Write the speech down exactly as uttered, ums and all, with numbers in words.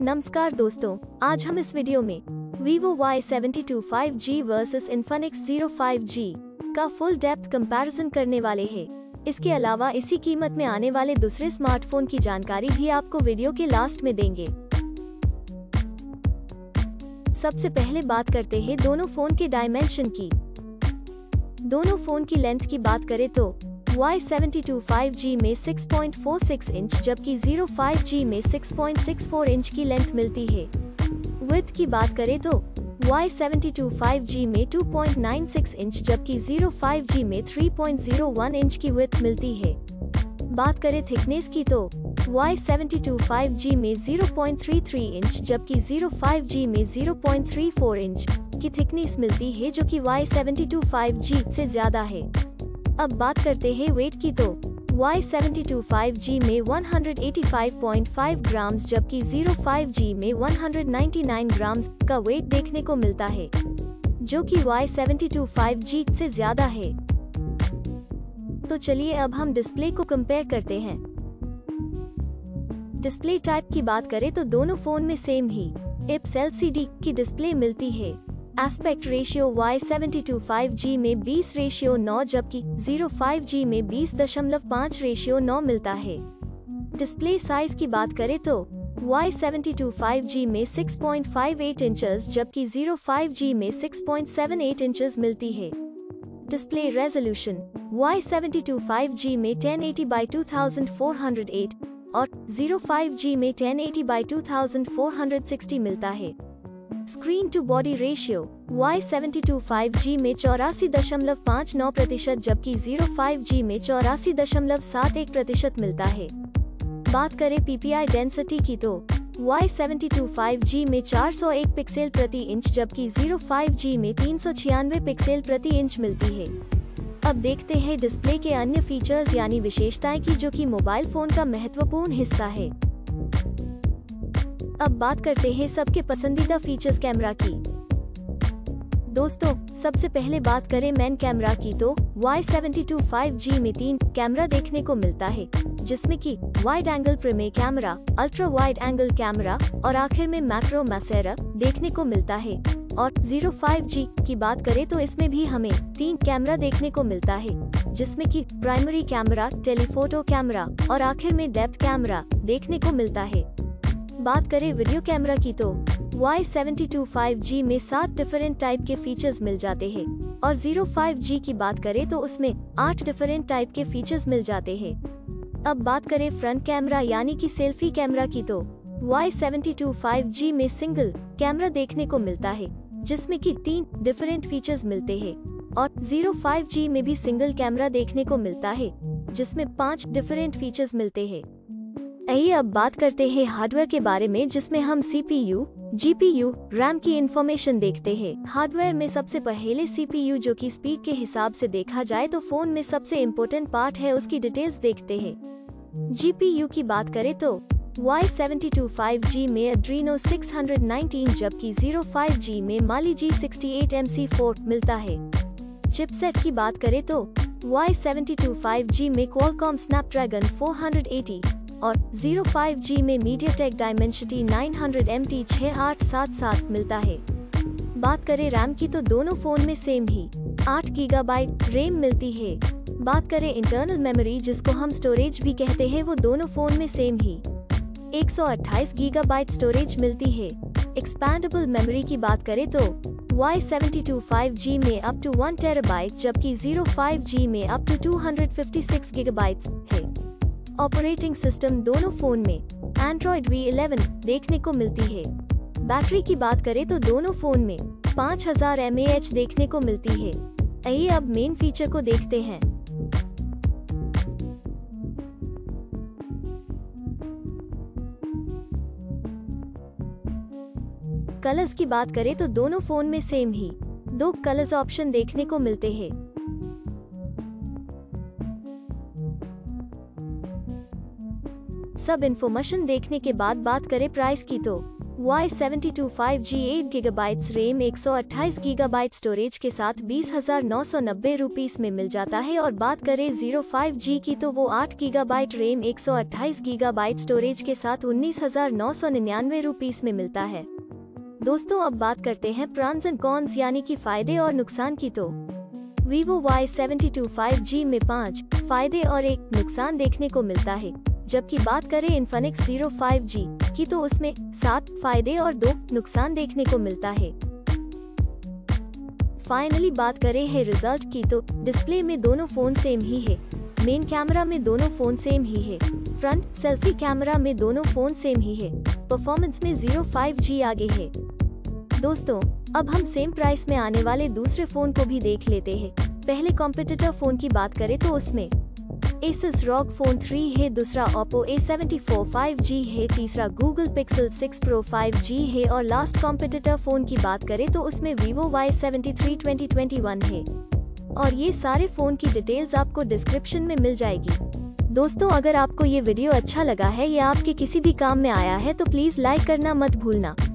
नमस्कार दोस्तों, आज हम इस वीडियो में Vivo Y seven two five G versus Infinix zero five G का फुल डेप्थ कंपैरिजन करने वाले हैं। इसके अलावा इसी कीमत में आने वाले दूसरे स्मार्टफोन की जानकारी भी आपको वीडियो के लास्ट में देंगे। सबसे पहले बात करते हैं दोनों फोन के डायमेंशन की। दोनों फोन की लेंथ की बात करें तो Y seven two five G में six point four six inch जबकि ज़ीरो फाइव जी में six point six four inch की लेंथ मिलती है। विड्थ की बात करें तो Y seven two five G में two point nine six inch जबकि ज़ीरो फाइव जी में three point zero one inch की विड्थ मिलती है। बात करें थिकनेस की तो Y seven two five G में zero point three three inch जबकि ज़ीरो फाइव जी में zero point three four inch की थिकनेस मिलती है, जो कि Y seven two five G से ज्यादा है। अब बात करते हैं वेट की तो Y seven two five G में one eighty five point five grams जबकि ज़ीरो फाइव जी में वन नाइंटी नाइन ग्राम्स का वेट देखने को मिलता है, जो कि Y seven two five G से ज्यादा है। तो चलिए अब हम डिस्प्ले को कंपेयर करते हैं। डिस्प्ले टाइप की बात करें तो दोनों फोन में सेम ही I P S L C D की डिस्प्ले मिलती है। Aspect ratio Y seven two five G में बीस रेशियो नौ जबकि ज़ीरो फाइव जी में बीस दशमलव पाँच रेशियो नौ मिलता है। डिस्प्ले साइज की बात करें तो Y seven two five G में six point five eight inches जबकि ज़ीरो फाइव जी में six point seven eight inches मिलती है। Display resolution Y seven two five G में ten eighty by two thousand four hundred eight और zero five G में ten eighty by two thousand four hundred sixty मिलता है। Screen to body ratio Y seven two five G में चौरासी दशमलव पाँच नौ प्रतिशत जबकि ज़ीरो फाइव जी में चौरासी दशमलव सात एक प्रतिशत मिलता है। बात करें पीपीआई डेंसिटी की तो Y seven two five G में चार सौ एक पिक्सेल प्रति इंच जबकि ज़ीरो फाइव जी में तीन सौ छियानवे पिक्सेल प्रति इंच मिलती है। अब देखते हैं डिस्प्ले के अन्य फीचर्स यानी विशेषताएं की, जो कि मोबाइल फोन का महत्वपूर्ण हिस्सा है। अब बात करते हैं सबके पसंदीदा फीचर्स कैमरा की। दोस्तों, सबसे पहले बात करें मेन कैमरा की तो Y seven two five G में तीन कैमरा देखने को मिलता है, जिसमें कि wide angle prime camera, ultra wide angle camera और आखिर में मैक्रो मैसेरा देखने को मिलता है। और ज़ीरो फाइव जी की बात करें तो इसमें भी हमें तीन कैमरा देखने को मिलता है, जिसमें कि प्राइमरी कैमरा, टेलीफोटो कैमरा और आखिर में डेप्थ कैमरा देखने को मिलता है। बात करें वीडियो कैमरा की तो Y seven two five G में सात डिफरेंट टाइप के फीचर्स मिल जाते हैं और ज़ीरो फाइव जी की बात करें तो उसमें आठ डिफरेंट टाइप के फीचर्स मिल जाते हैं। अब बात करें फ्रंट कैमरा यानी कि सेल्फी कैमरा की तो Y seven two five G में सिंगल कैमरा देखने को मिलता है, जिसमें कि तीन डिफरेंट फीचर्स मिलते हैं और ज़ीरो फाइव जी में भी सिंगल कैमरा देखने को मिलता है, जिसमें पांच डिफरेंट फीचर्स मिलते हैं। आइए अब बात करते हैं हार्डवेयर के बारे में, जिसमें हम सीपीयू, जीपीयू, रैम की इंफॉर्मेशन देखते हैं। हार्डवेयर में सबसे पहले सीपीयू, जो कि स्पीड के हिसाब से देखा जाए तो फोन में सबसे इम्पोर्टेंट पार्ट है, उसकी डिटेल्स देखते हैं। जीपीयू की बात करें तो Y seven two five G में एड्रीनो सिक्स नाइनटीन जबकि ज़ीरो फाइव जी में Mali G sixty eight M C four मिलता है। चिपसेट की बात करें तो Y seven two five G में क्वालकॉम स्नैपड्रैगन फोर एटी और ज़ीरो फाइव जी में MediaTek Dimensity nine hundred M T six eight seven seven मिलता है। बात करें रैम की तो दोनों फोन में सेम ही आठ गीगाबाइट रैम मिलती है। बात करें इंटरनल मेमोरी, जिसको हम स्टोरेज भी कहते हैं, वो दोनों फोन में सेम ही एक सौ अट्ठाईस गीगाबाइट स्टोरेज मिलती है। एक्सपैंडेबल मेमोरी की बात करें तो Y seven two five G में अप टू वन टेराबाइट जबकि ज़ीरो फाइव जी में up to two hundred fifty six gigabytes है। ऑपरेटिंग सिस्टम दोनों फोन में एंड्रॉइड वी इलेवन देखने को मिलती है। बैटरी की बात करें तो दोनों फोन में पाँच हज़ार एम ए एच देखने को मिलती है। आइए अब मेन फीचर को देखते हैं। कलर्स की बात करें तो दोनों फोन में सेम ही दो कलर्स ऑप्शन देखने को मिलते हैं। सब इन्फॉर्मेशन देखने के बाद बात करें प्राइस की तो Y seven two five G eight gigabytes RAM एक सौ अट्ठाईस गीगाबाइट स्टोरेज के साथ बीस हजार नौ सौ नब्बे रुपीस में मिल जाता है। और बात करें ज़ीरो फाइव जी की तो वो आठ गीगाबाइट रैम एक सौ अट्ठाईस गीगाबाइट स्टोरेज के साथ उन्नीस हजार नौ सौ निन्यानवे रुपीस में मिलता है। दोस्तों अब बात करते हैं प्रॉन्स एंड कॉन्स यानी कि फायदे और नुकसान की। तो Vivo Y seven two five G में पाँच फायदे और एक नुकसान देखने को मिलता है, जबकि बात करें इन्फिनिक्स ज़ीरो फाइव जी की तो उसमें सात फायदे और दो नुकसान देखने को मिलता है। फाइनली बात करें है रिजल्ट की तो डिस्प्ले में दोनों फोन सेम ही है, मेन कैमरा में दोनों फोन सेम ही है, फ्रंट सेल्फी कैमरा में दोनों फोन सेम ही है, परफॉर्मेंस में ज़ीरो फाइव जी आगे है। दोस्तों अब हम सेम प्राइस में आने वाले दूसरे फोन को भी देख लेते हैं। पहले कॉम्पिटिटर फोन की बात करें तो उसमें Asus रॉग फोन थ्री है, दूसरा Oppo A seven four five G है, तीसरा Google Pixel six Pro five G है और लास्ट कॉम्पिटिटर फोन की बात करें तो उसमें Vivo Y seven three twenty twenty one है। और ये सारे फोन की डिटेल्स आपको डिस्क्रिप्शन में मिल जाएगी। दोस्तों अगर आपको ये वीडियो अच्छा लगा है या आपके किसी भी काम में आया है तो प्लीज लाइक करना मत भूलना।